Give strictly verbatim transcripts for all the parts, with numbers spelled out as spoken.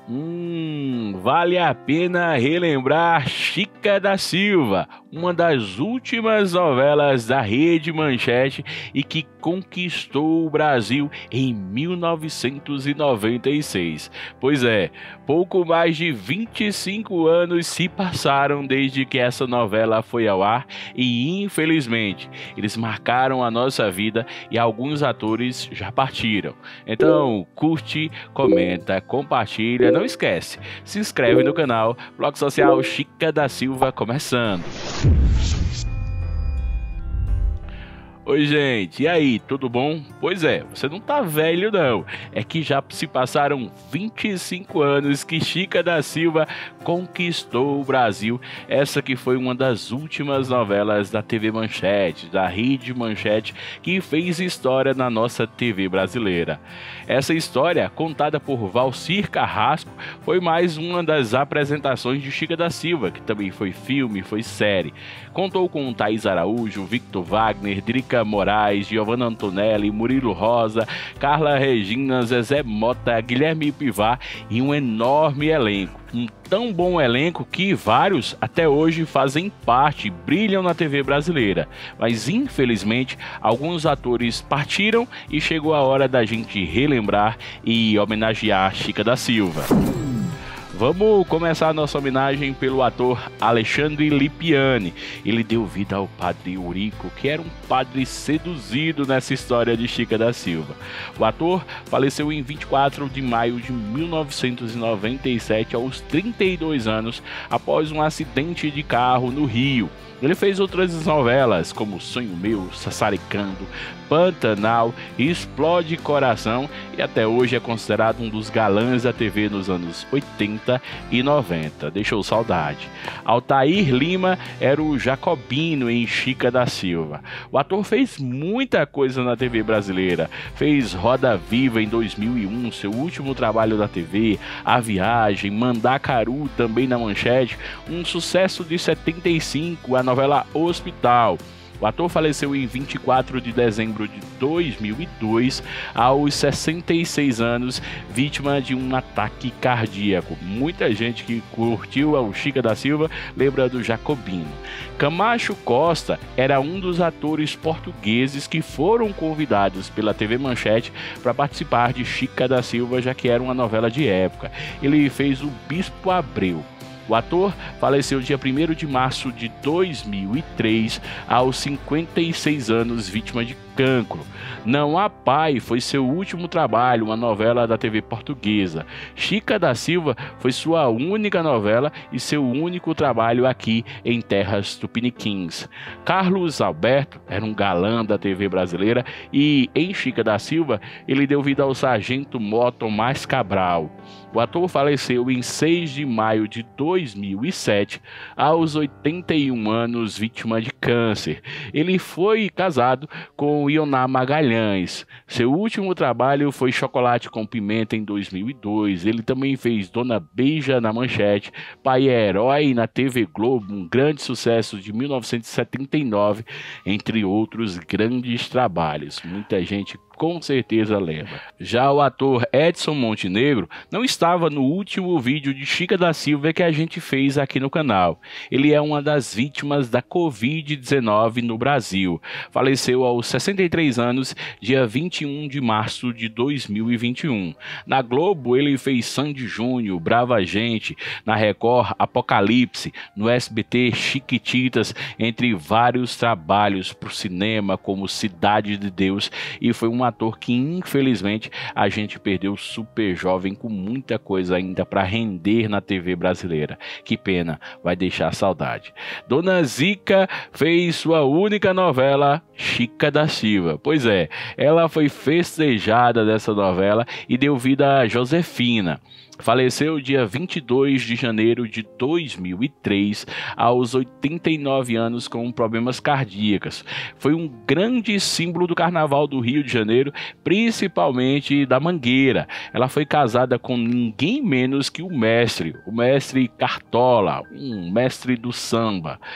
Hum, vale a pena relembrar Chica da Silva, uma das últimas novelas da Rede Manchete e que conquistou o Brasil em mil novecentos e noventa e seis. Pois é, pouco mais de vinte e cinco anos se passaram desde que essa novela foi ao ar e, infelizmente, eles marcaram a nossa vida e alguns atores já partiram. Então, curte, comenta, compartilha, não esquece, se inscreve no canal, Blog Social Chica da Silva começando. Oi gente, e aí, tudo bom? Pois é, você não tá velho não, é que já se passaram vinte e cinco anos que Chica da Silva conquistou o Brasil, essa que foi uma das últimas novelas da T V Manchete, da Rede Manchete, que fez história na nossa T V brasileira. Essa história, contada por Valcir Carrasco, foi mais uma das apresentações de Chica da Silva, que também foi filme, foi série. Contou com Thaís Araújo, Victor Wagner, Drica Moraes, Giovanna Antonelli, Murilo Rosa, Carla Regina, Zezé Mota, Guilherme Pivar e um enorme elenco. Um tão bom elenco que vários até hoje fazem parte, brilham na T V brasileira. Mas infelizmente alguns atores partiram e chegou a hora da gente relembrar e homenagear Chica da Silva. Vamos começar a nossa homenagem pelo ator Alexandre Lipiani. Ele deu vida ao padre Eurico, que era um padre seduzido nessa história de Chica da Silva. O ator faleceu em vinte e quatro de maio de mil novecentos e noventa e sete, aos trinta e dois anos, após um acidente de carro no Rio. Ele fez outras novelas como Sonho Meu, Sassaricando, Pantanal, Explode Coração e até hoje é considerado um dos galãs da T V nos anos oitenta e noventa. Deixou saudade. Altair Lima era o Jacobino em Chica da Silva. O ator fez muita coisa na T V brasileira. Fez Roda Viva em dois mil e um, seu último trabalho da T V, A Viagem, Mandacaru também na Manchete, um sucesso de setenta e cinco, a novela Hospital. O ator faleceu em vinte e quatro de dezembro de dois mil e dois, aos sessenta e seis anos, vítima de um ataque cardíaco. Muita gente que curtiu o Chica da Silva lembra do Jacobino. Camacho Costa era um dos atores portugueses que foram convidados pela T V Manchete para participar de Chica da Silva, já que era uma novela de época. Ele fez o Bispo Abreu. O ator faleceu dia primeiro de março de dois mil e três, aos cinquenta e seis anos, vítima de cancro. Não Há Pai foi seu último trabalho, uma novela da T V portuguesa. Chica da Silva foi sua única novela e seu único trabalho aqui em terras tupiniquins. Carlos Alberto era um galã da T V brasileira e em Chica da Silva ele deu vida ao sargento Moto Mais Cabral. O ator faleceu em seis de maio de dois mil e sete, aos oitenta e um anos, vítima de câncer. Ele foi casado com Ioná Magalhães. Seu último trabalho foi Chocolate com Pimenta em dois mil e dois. Ele também fez Dona Beija na Manchete, Pai é Herói na T V Globo, um grande sucesso de mil novecentos e setenta e nove, entre outros grandes trabalhos. Muita gente com certeza lembra. Já o ator Edson Montenegro não estava no último vídeo de Chica da Silva que a gente fez aqui no canal. Ele é uma das vítimas da covid dezenove no Brasil. Faleceu aos sessenta e três anos, dia vinte e um de março de dois mil e vinte e um. Na Globo ele fez Sandy Júnior, Brava Gente, na Record Apocalipse, no S B T Chiquititas, entre vários trabalhos para o cinema como Cidade de Deus, e foi uma ator que infelizmente a gente perdeu super jovem, com muita coisa ainda para render na T V brasileira. Que pena, vai deixar saudade. Dona Zica fez sua única novela, Chica da Silva. Pois é, ela foi festejada dessa novela e deu vida a Josefina. Faleceu dia vinte e dois de janeiro de dois mil e três, aos oitenta e nove anos, com problemas cardíacos. Foi um grande símbolo do Carnaval do Rio de Janeiro, principalmente da Mangueira. Ela foi casada com ninguém menos que o mestre, o mestre Cartola, um mestre do samba.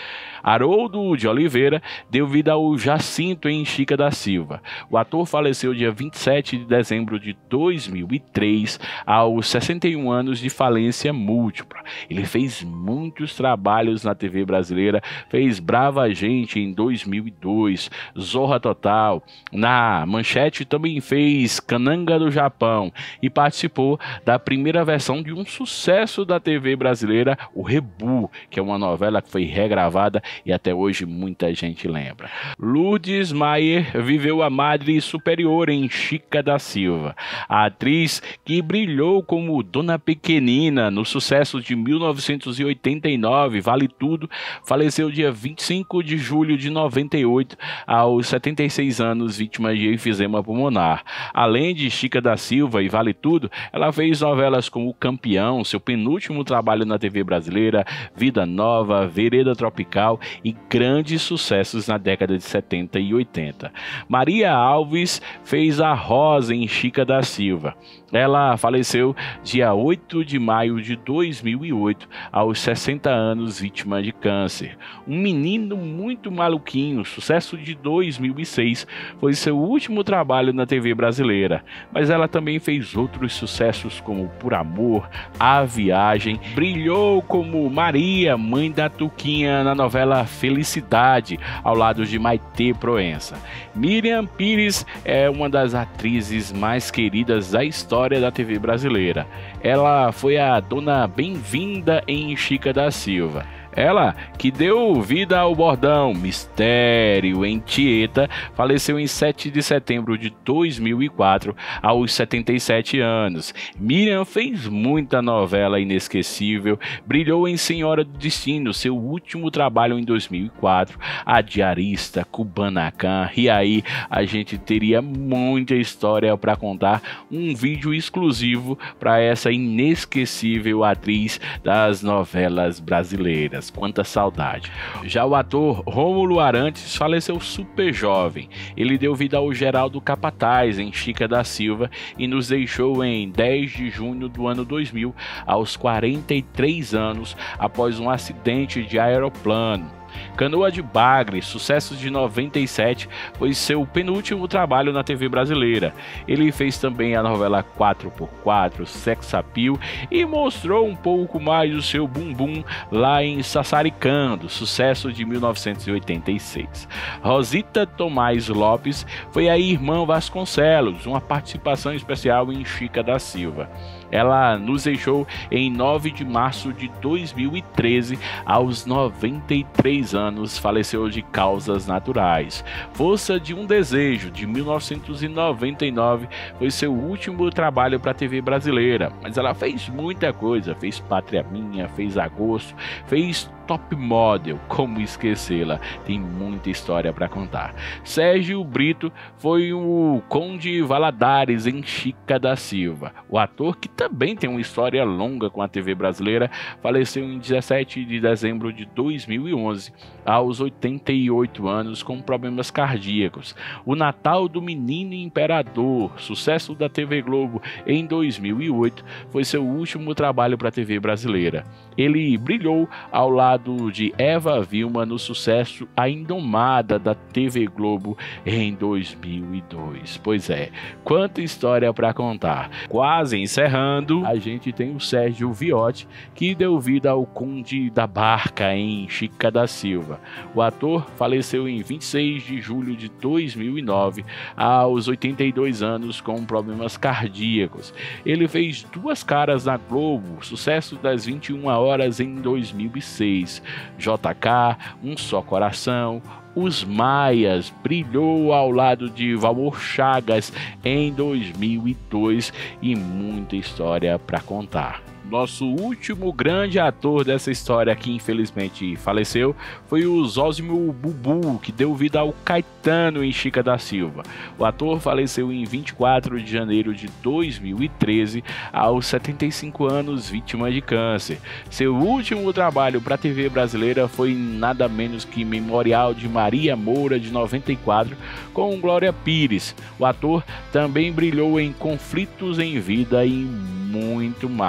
Haroldo de Oliveira deu vida ao Jacinto em Chica da Silva. O ator faleceu dia vinte e sete de dezembro de dois mil e três, aos sessenta e um anos de falência múltipla. Ele fez muitos trabalhos na T V brasileira, fez Brava Gente em dois mil e dois, Zorra Total, na Manchete também fez Cananga do Japão e participou da primeira versão de um sucesso da T V brasileira, o Rebu, que é uma novela que foi regravada e até hoje muita gente lembra. Lourdes Maier viveu a Madre Superior em Chica da Silva. A atriz que brilhou como Dona Pequenina no sucesso de mil novecentos e oitenta e nove, Vale Tudo, faleceu dia vinte e cinco de julho de noventa e oito, aos setenta e seis anos, vítima de enfisema pulmonar. Além de Chica da Silva e Vale Tudo, ela fez novelas como O Campeão, seu penúltimo trabalho na T V brasileira, Vida Nova, Vereda Tropical e grandes sucessos na década de setenta e oitenta. Maria Alves fez a Rosa em Chica da Silva. Ela faleceu dia oito de maio de dois mil e oito, aos sessenta anos, vítima de câncer. Um Menino Muito Maluquinho, sucesso de dois mil e seis, foi seu último trabalho na T V brasileira, mas ela também fez outros sucessos como Por Amor, A Viagem, brilhou como Maria, mãe da Tuquinha, na novela Felicidade, ao lado de Maitê Proença. Miriam Pires é uma das atrizes mais queridas da história da T V brasileira. Ela foi a Dona Bem-vinda em Chica da Silva. Ela, que deu vida ao bordão Mistério em Tieta, faleceu em sete de setembro de dois mil e quatro, aos setenta e sete anos. Miriam fez muita novela inesquecível, brilhou em Senhora do Destino, seu último trabalho em dois mil e quatro, A Diarista, Kubanacan, e aí a gente teria muita história para contar, um vídeo exclusivo para essa inesquecível atriz das novelas brasileiras. Quanta saudade. Já o ator Rômulo Arantes faleceu super jovem. Ele deu vida ao Geraldo Capataz em Chica da Silva e nos deixou em dez de junho do ano dois mil, aos quarenta e três anos, após um acidente de aeroplano. Canoa de Bagre, sucesso de noventa e sete, foi seu penúltimo trabalho na T V brasileira. Ele fez também a novela quatro por quatro, Sex Appeal, e mostrou um pouco mais o seu bumbum lá em Sassaricando, sucesso de mil novecentos e oitenta e seis. Rosita Tomás Lopes foi a irmã Vasconcelos, uma participação especial em Chica da Silva. Ela nos deixou em nove de março de dois mil e treze, aos noventa e três anos, faleceu de causas naturais. Força de um Desejo, de mil novecentos e noventa e nove, foi seu último trabalho para a T V brasileira, mas ela fez muita coisa, fez Pátria Minha, fez Agosto, fez Top Model, como esquecê-la, tem muita história para contar. Sérgio Brito foi o Conde Valadares em Chica da Silva. O ator, que também tem uma história longa com a T V brasileira, faleceu em dezessete de dezembro de dois mil e onze, aos oitenta e oito anos, com problemas cardíacos. O Natal do Menino Imperador, sucesso da T V Globo em dois mil e oito, foi seu último trabalho para a T V brasileira. Ele brilhou ao lado de Eva Vilma no sucesso A Indomada da T V Globo em dois mil e dois. Pois é, quanta história para contar. Quase encerrando, a gente tem o Sérgio Viotti, que deu vida ao Conde da Barca em Chica da Silva. O ator faleceu em vinte e seis de julho de dois mil e nove, aos oitenta e dois anos, com problemas cardíacos. Ele fez Duas Caras na Globo, sucesso das vinte e uma horas em dois mil e seis. J K, Um Só Coração, Os Maias, brilhou ao lado de Valmor Chagas em dois mil e dois e muita história para contar. Nosso último grande ator dessa história, que infelizmente faleceu, foi o Zósimo Bubu, que deu vida ao Caetano em Chica da Silva. O ator faleceu em vinte e quatro de janeiro de dois mil e treze, aos setenta e cinco anos, vítima de câncer. Seu último trabalho para a T V brasileira foi nada menos que Memorial de Maria Moura, de noventa e quatro, com Glória Pires. O ator também brilhou em Conflitos em Vida e muito mais.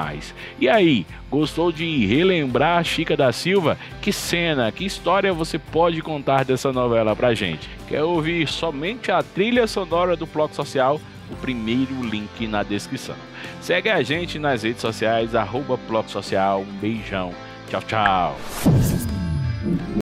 E aí, gostou de relembrar a Chica da Silva? Que cena, que história você pode contar dessa novela pra gente? Quer ouvir somente a trilha sonora do Ploc Social? O primeiro link na descrição. Segue a gente nas redes sociais, arroba Ploc Social. Um beijão. Tchau, tchau.